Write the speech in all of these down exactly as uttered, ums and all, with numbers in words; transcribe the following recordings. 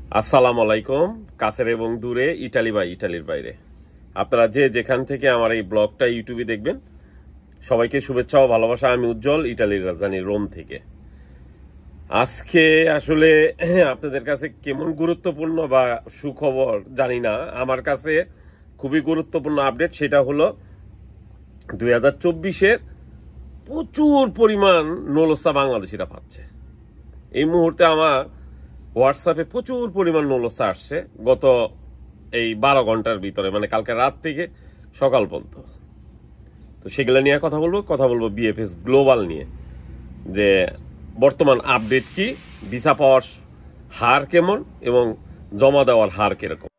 আসসালামু আলাইকুম। কাছের এবং দূরে, ইটালি বা ইটালির বাইরে আপনারা যে যেখান থেকে আমার এই ব্লগটা ইউটিউবে দেখবেন, সবাইকে শুভেচ্ছা ও ভালোবাসা। আমি উজ্জ্বল, ইটালির রাজধানী রোম থেকে। আজকে আসলে আপনাদের কাছে কেমন গুরুত্বপূর্ণ বা সুখবর জানি না, আমার কাছে খুবই গুরুত্বপূর্ণ আপডেট। সেটা হলো দুই হাজার চব্বিশের প্রচুর পরিমাণ নলস্তা বাংলাদেশিরা পাচ্ছে। এই মুহূর্তে আমার হোয়াটসঅ্যাপে প্রচুর পরিমাণ নলস্তা আসছে গত এই বারো ঘন্টার ভিতরে, মানে কালকে রাত থেকে সকাল পর্যন্ত। তো সেগুলো নিয়ে কথা বলবো কথা বলবো বিএফএস গ্লোবাল নিয়ে, যে বর্তমান আপডেট কি, ভিসা পাওয়ার হার কেমন এবং জমা দেওয়ার হার কিরকম।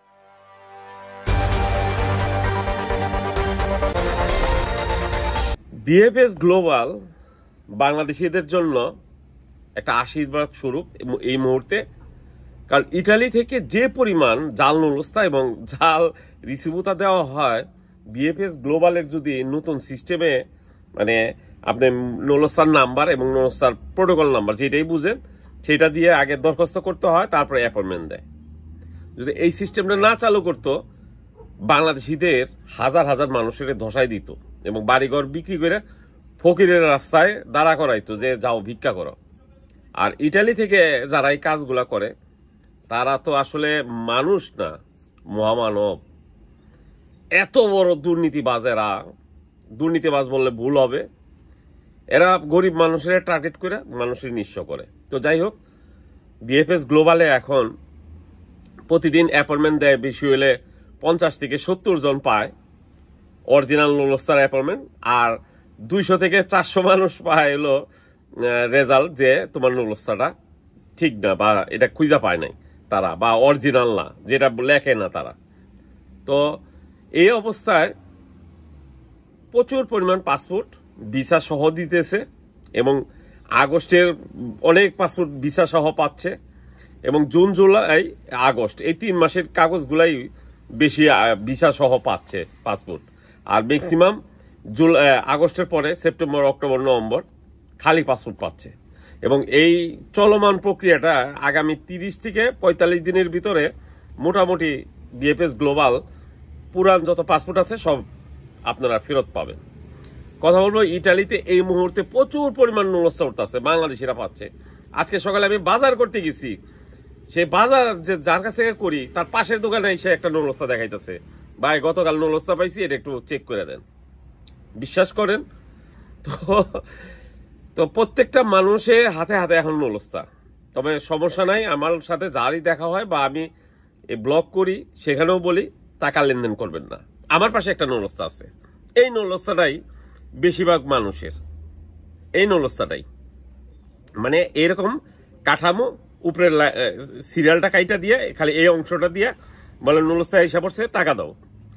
বিএফএস গ্লোবাল বাংলাদেশিদের জন্য একটা আশীর্বাদ স্বরূপ এই মুহূর্তে, কারণ ইটালি থেকে যে পরিমাণ জাল নলস্তা এবং জাল রিসিভুতা দেওয়া হয়, বিএফএস গ্লোবালের যদি নতুন সিস্টেমে, মানে আপনি নলস্তার নাম্বার এবং নলস্তার প্রোটোকল নাম্বার যেটাই বুঝেন সেটা দিয়ে আগে দরখাস্ত করতে হয়, তারপরে অ্যাপয়েন্টমেন্ট দেয়। যদি এই সিস্টেমটা না চালু করতো, বাংলাদেশিদের হাজার হাজার মানুষের ধসাই দিত এবং বাড়িঘর বিক্রি করে ফকিরের রাস্তায় দাঁড়া করাইতো যে যাও ভিক্ষা করো। আর ইটালি থেকে যারা এই কাজগুলা করে তারা তো আসলে মানুষ না, মহামানব। এত বড় দুর্নীতিবাজ এরা, দুর্নীতিবাজ বললে ভুল হবে, এরা গরিব মানুষের টার্গেট করে মানুষের নিঃস্ব করে। তো যাই হোক, বিএফএস গ্লোবালে এখন প্রতিদিন অ্যাপয়েন্টমেন্ট দেয় বেশি হলে পঞ্চাশ থেকে সত্তর জন পায় অরিজিনাল নলস্তার অ্যাপয়েন্টমেন্ট, আর দুইশো থেকে চারশো মানুষ পায় হলো রেজাল্ট যে তোমার নলস্তাটা ঠিক না বা এটা খুঁজা পায় নাই তারা, বা অরিজিনাল না, যেটা লেখে না তারা। তো এই অবস্থায় প্রচুর পরিমাণ পাসপোর্ট ভিসা সহ দিতেছে এবং আগস্টের অনেক পাসপোর্ট ভিসা সহ পাচ্ছে এবং জুন জুলাই আগস্ট এই তিন মাসের কাগজগুলাই বেশি ভিসা সহ পাচ্ছে পাসপোর্ট। আর ম্যাক্সিমাম জুলাই আগস্টের পরে সেপ্টেম্বর, অক্টোবর, নভেম্বর খালি পাসপোর্ট পাচ্ছে। এবং এই চলমান প্রক্রিয়াটা আগামী তিরিশ থেকে পঁয়তাল্লিশ দিনের ভিতরে মোটামুটি বিএফএস গ্লোবাল পুরান যত পাসপোর্ট আছে সব আপনারা ফেরত পাবেন। কথা বলবো, ইটালিতে এই মুহূর্তে প্রচুর পরিমাণ নলস্তা উঠতেছে, বাংলাদেশিরা পাচ্ছে। আজকে সকালে আমি বাজার করতে গেছি, সে বাজার যে যার কাছ থেকে করি তার পাশের দোকানে এসে একটা নলস্তা দেখাইতেছে, ভাই গতকাল নলস্তা পাইছি, এটা একটু চেক করে দেন। বিশ্বাস করেন তো তো প্রত্যেকটা মানুষের হাতে হাতে এখন নলস্তা। তবে সমস্যা নাই, আমার সাথে যারই দেখা হয় বা আমি এই ব্লগ করি সেখানেও বলি টাকা লেনদেন করবেন না। আমার পাশে একটা নলস্তা আছে, এই নলস্তাটাই বেশিরভাগ মানুষের, এই নলস্তাটাই মানে এরকম কাঠামো, উপরের সিরিয়ালটা কাইটা দিয়ে খালি এই অংশটা দিয়ে বলে নলস্তা হিসাব করছে, টাকা দাও।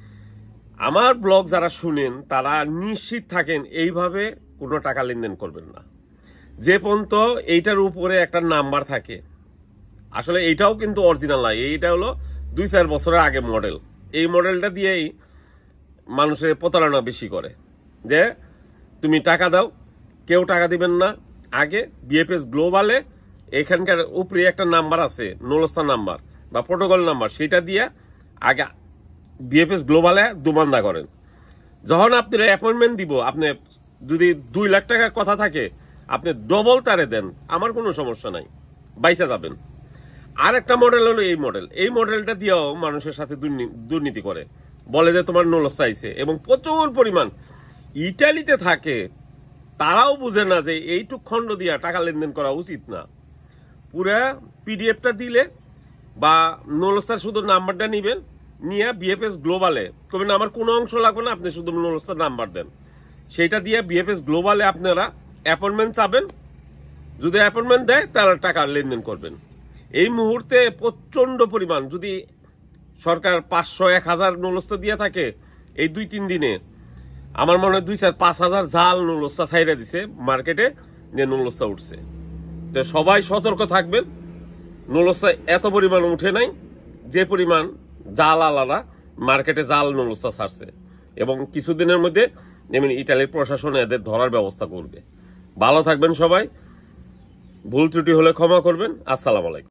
আমার ব্লগ যারা শুনেন তারা নিশ্চিত থাকেন এইভাবে কোনো টাকা লেনদেন করবেন না, যে পর্যন্ত এইটার উপরে একটা নাম্বার থাকে। আসলে এইটাও কিন্তু অরিজিনাল নয়, এইটা হলো দুই চার বছরের আগে মডেল। এই মডেলটা দিয়েই মানুষের প্রতারণা বেশি করে, যে তুমি টাকা দাও, কেউ টাকা দিবেন না। আগে বিএফএস গ্লোবালে এখানকার উপরে একটা নাম্বার আছে, নলস্তা নাম্বার বা প্রোটোকল নাম্বার, সেটা দিয়ে আগে বিএফএস গ্লোবালে দুমান্দা করেন। যখন আপনি অ্যাপয়েন্টমেন্ট দিব, আপনি যদি দুই লাখ টাকার কথা থাকে আপনি ডবল তারে দেন, আমার কোনো সমস্যা নাই, বাইসা যাবেন। আর একটা মডেল হলো এই মডেল, এই মডেলটা দিয়েও মানুষের সাথে দুর্নীতি করে, বলে যে তোমার নলস্তা আইছে। এবং প্রচুর পরিমাণ ইটালিতে থাকে, তারাও বুঝে না যে এইটুক খণ্ড দিয়া টাকা লেনদেন করা উচিত না। পুরা পিডিএফটা দিলে বা নলস্তার শুধু নাম্বারটা নিবেন, নিয়ে বিএফএস গ্লোবালে কবেন আমার কোনো অংশ লাগবে না, আপনি শুধু নলস্তার নাম্বার দেন, সেইটা দিয়ে বিএফএস গ্লোবালে আপনারা অ্যাপয়েন্টমেন্ট চাবেন। যদি অ্যাপয়েন্টমেন্ট দেয় তাহলে টাকা লেনদেন করবেন। এই মুহূর্তে প্রচন্ড পরিমাণ, যদি সরকার পাঁচশো এক হাজার নলস্তা দিয়ে থাকে এই দুই তিন দিনে, আমার মনে হয় দুই চার পাঁচ হাজার জাল নলস্তা ছাইরা দিছে মার্কেটে, যে নলস্তা উঠছে। তো সবাই সতর্ক থাকবেন, নলস্তা এত পরিমাণ উঠে নাই যে পরিমাণ জাল আলাদা মার্কেটে জাল নলস্তা ছাড়ছে। এবং কিছুদিনের মধ্যে যেমন ইটালির প্রশাসন এদের ধরার ব্যবস্থা করবে। ভালো থাকবেন সবাই, ভুল ত্রুটি হলে ক্ষমা করবেন। আসসালামু আলাইকুম।